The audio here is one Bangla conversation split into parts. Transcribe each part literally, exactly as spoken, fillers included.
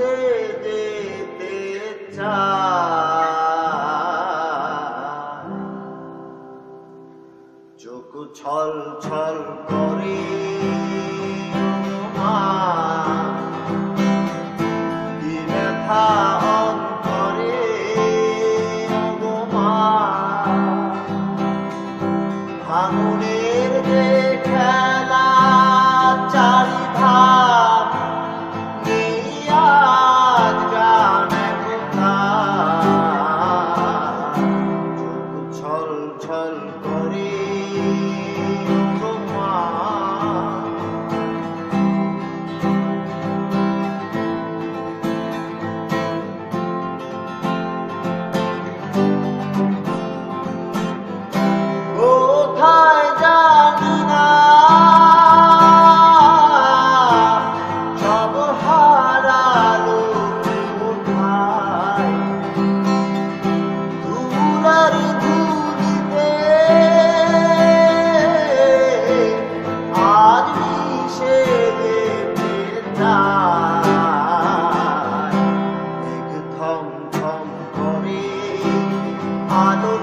ভেসে যেতে চায়, চোখ ছল ছল করে কি ব্যথা অন্তরে ভাঙনের যে খেলা চারিধার নেই আজ গানে চোখ ছল ছল করে কোথায় জানি না সব হারালো কোথায় দূরের দূরিতে আজ মিশে যেতে চায়, মেঘ থম থম করে আলো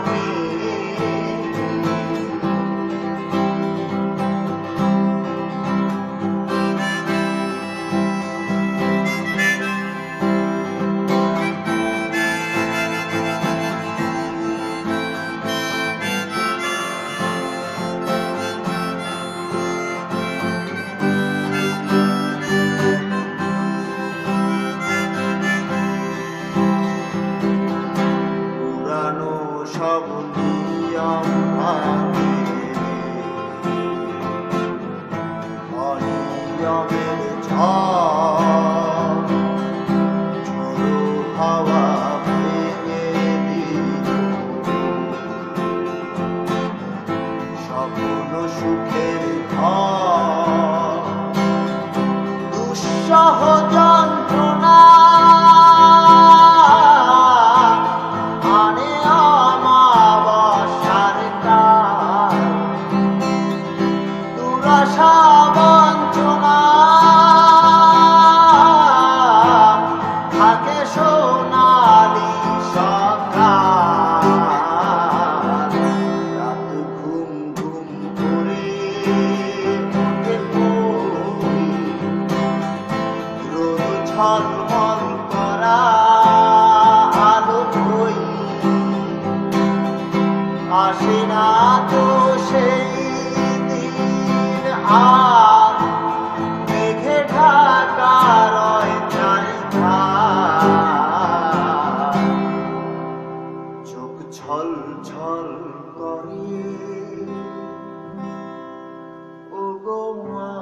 সব নিয়ম ভাঙে অনিয়মের ঝড় ঝোড়ো হাওয়া ভেঙে দিল স্বপ্ন সুখের ঘর, দুঃসহ যন্ত্রণা আশা বঞ্চনা থাকে সোনালি সকাল, রাত ঘুম ঘুম করে উঠে পড়ি, রোদ ঝলমল করা আলো বই আসে না তো সেই আর মেঘে ঢাকা রয় চারিধার, চোখ ছল ছল করে ওগো মা।